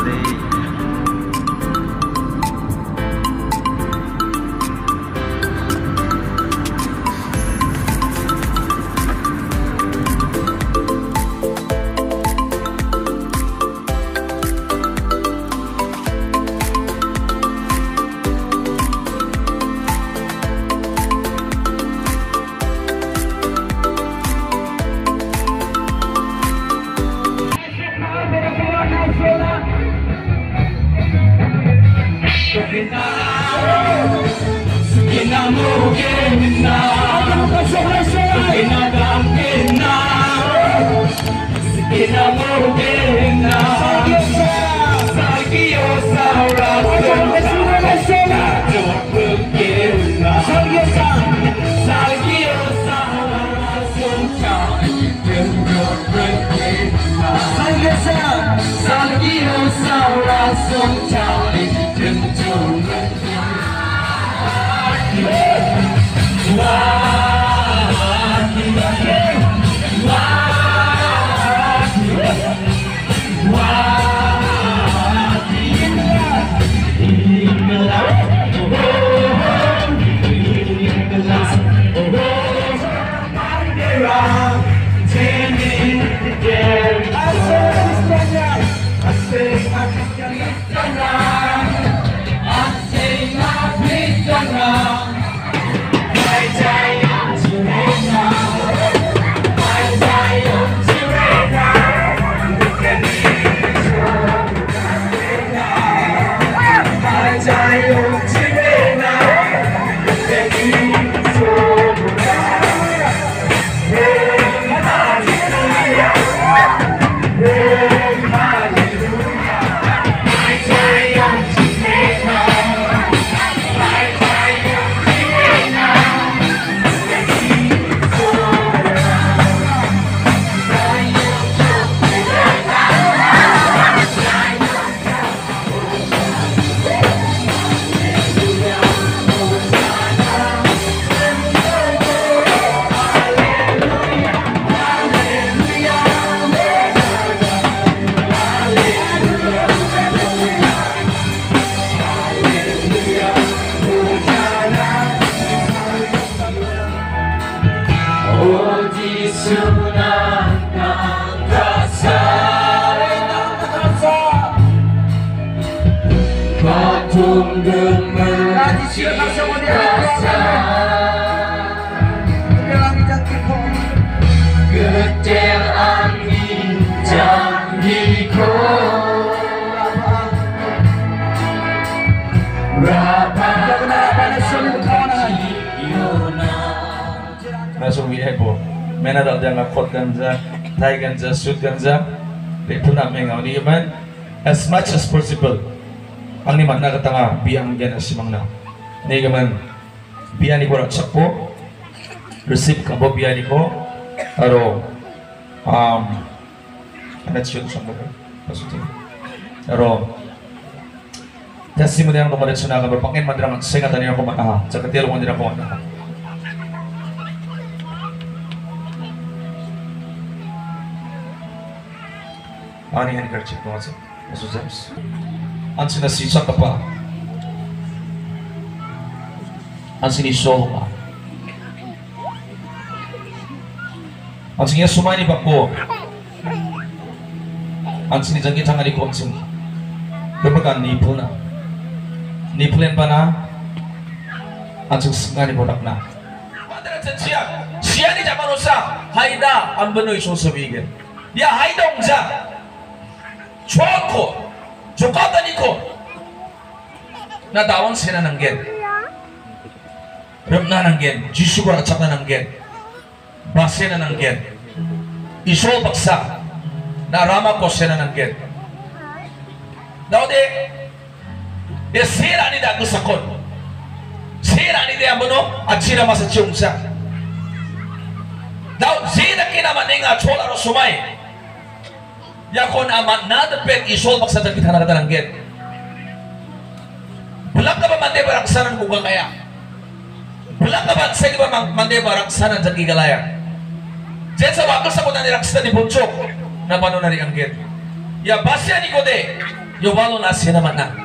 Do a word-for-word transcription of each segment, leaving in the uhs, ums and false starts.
Menadal jangan kot ganja, thai ganja, sud ganja, itu namanya ngau ni man as much as possible. Ang ni man na katanga biang gen asimang na. Ni gaman biang ni ko raksak po, receive kabo biang ni ko, aro um, anak siya tu sama ko, pasutin. Aro testimoni yang nomor suna ka berpangin mandirang singatan niya ko mana, sa katilo mandirang ko mana. Ani hani kercik no aja, maksud James. Ansi na sisa kapa, ansi ni solo pa, ansi niya sumai ni bako, ansi ni jangi tangan ni konsum, kepakan ni puna, ni pulen pana, ansi sengani bodak na. Mandara censia, sia ni zaman usa, haida ambeno iso sebigin, dia haidong ja. Choko, chokata niko, na dawang sena nanggen, remna nanggen, jisu kora cakna nanggen, basena nanggen, iso baksa, na rama ko sena nanggen. Daude, dia sera ni dah kusakon, sera ni dia bono, acira masa ciumsa. Daud sera kina maninga chola rosumai. Yakon amat na depet isol baksa kita na katalanggen. Belak ka ba mande baraksanan kung kaya? Belak ka ba sa ba mande baraksanan sa kigalaya? Diyan sa wakil sa kunan ni Raksta ni Bonchok na paano na rin anggen. Ya basya ni Kode, Yobalo na siya naman na.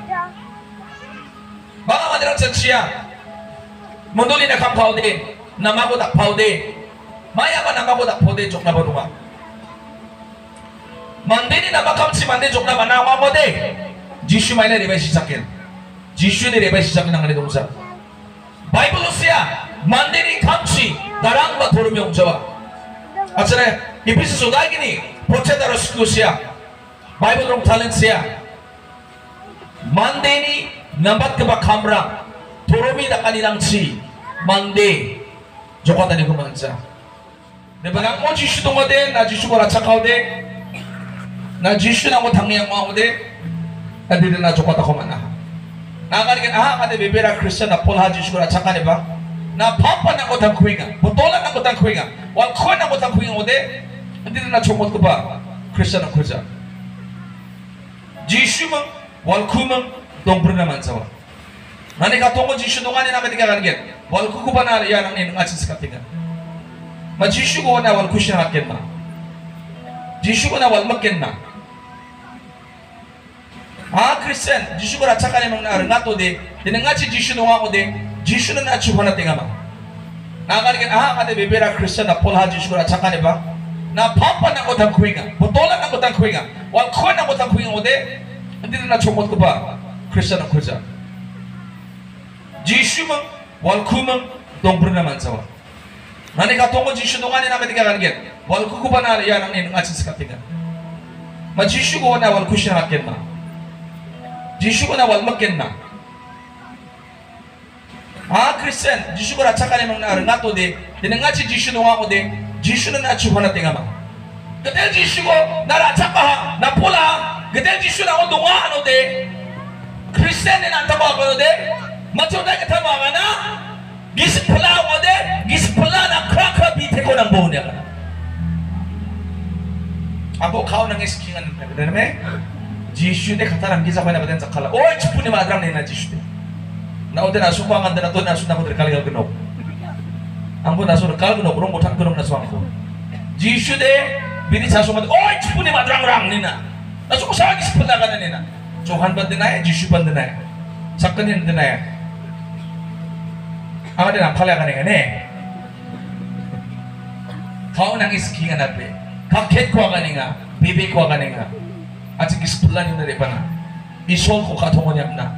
Baka madirang sa siya. Munduli na kampaw de. Namako takpaw de. Maya man namako takpaw de. Jok na ba nunga. Mandi ni namakam si mandi jok na ba nawa mo de. Jishu may na ribay sisakin. Jishu ni ribay sisakin ang ganitong sa. Bible siya. Mandi ni kamsi. Darang ba turumi yung jawa. At sana, ibisi sudagi ni. Poche daro siku siya. Bible rong talent siya. Mandi ni nambat ka ba kamra. Turumi na kanilang si. Mandi. Joko tani kumansa. Diba nga mo Jishu tungo de. Na Jishu ko ratsakaw de. Na Jishu na mo tangyang mo de. Adi din na joko ta kumana. Nakakalikin, ah, kada bibira Christian na pulha Jishu ko ratsaka diba? Na pampa na ko tang kuinga. Botolan na ko tang kuinga. Wal ko na ko tang kuinga mo de. Adi din na chumot ko ba? Christian na kuja. Jishu mang wal kumang dongpur naman sawa. Nani katongo Jishu dungan ni namin tigakaligin. Wal ko ba na yan ang inong asin sa katinga. Ma Jishu ko na wal ko siya hakin na. Jishu ko na wal makin na. Ah, Christian, Jishu ko ratsaka ni mga narangato de. Dinangachi Jishu dungan ko de. Jishu na nachuha na tinga ma. Nakakaligin, ah, kada bibira Christian na pulha Jishu ko ratsaka ni ba? Na pampa na ko tang kuinga. Botolan na ko tang kuinga. Wal ko na ko tang kuinga mo de. Hindi na nachumot ko ba? Christian na kuja. Jishu mang wal ko mang dongpur naman sawa. Nani katongo Jishu dungan ni namin tigakaligin. Wal ko ko ba na yan ang inong asin sa katinga. Ma Jishu ko na wal ko siya hakin na. Jishu ko na wal makin na. Ah, Christian, Jishu ko ratsaka ni mga narangato de. Dinangachi Jishu dungan ko de. Jishu na nachuha na tinga ma. Gatel Jishu ko naratsaka ha. Napula ha. Gatel Jishu na ako dungan ano de. Christian ni nantaba ako de. Machoday ka tama ka na. Gisipala ako de. Gisipala na krakra bite ko ng buho niya ka. Ako kao nang iskingan ng pagkada namin. Jishu de kata nang gisa ko na batin sa kala. Oy, chupu ni madrang na Jishu de. Naote na sukuangan din na to na sunang ko terkaligal genok. Ang po naso kal genok rong botak genok na suang ko. Jishu de bini sa sumat. Oy, chupu ni madrang rang nina. Naso ko sa agis pala ka na nina. Johan ba dinaya? Jishu ba dinaya? Sakkan din dinaya. Ang din ang pala ka na nga Kau nang iskingan na be. Kaket ko ka nga. Bibi ko ka nga. At sige sepulan yung nari pa na. Isol ko katungo niya na.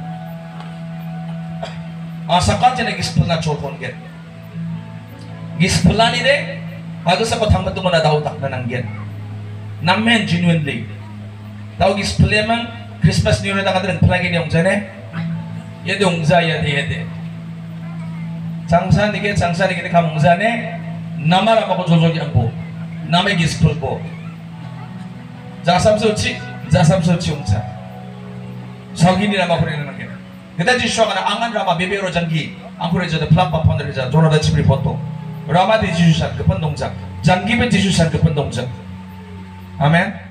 Asakan siya nag-ispulan na chokon gen. Gispulan ni de. Agos ako tangmat mo na daw tak na nanggen. Namen genuinely. Daw gispulan mang Christmas New Year na katilang palagi niyong dyan eh. Yede yung zaya de yede. Sangsan dikit, sangsan dikit kamong zan eh. Namara ako jojogi ang po. Namay gispul po. Jasam suci. Jasam suci yung sa. Sagi nila makunin na nanggen. Kita Jishu ka na angan rama bibiro jangi. Ang kure jada plak papan dari jada. Jono da chibri foto. Rama di Jishu san kepen dongjang. Jangi ben Jishu san kepen dongjang. Amen.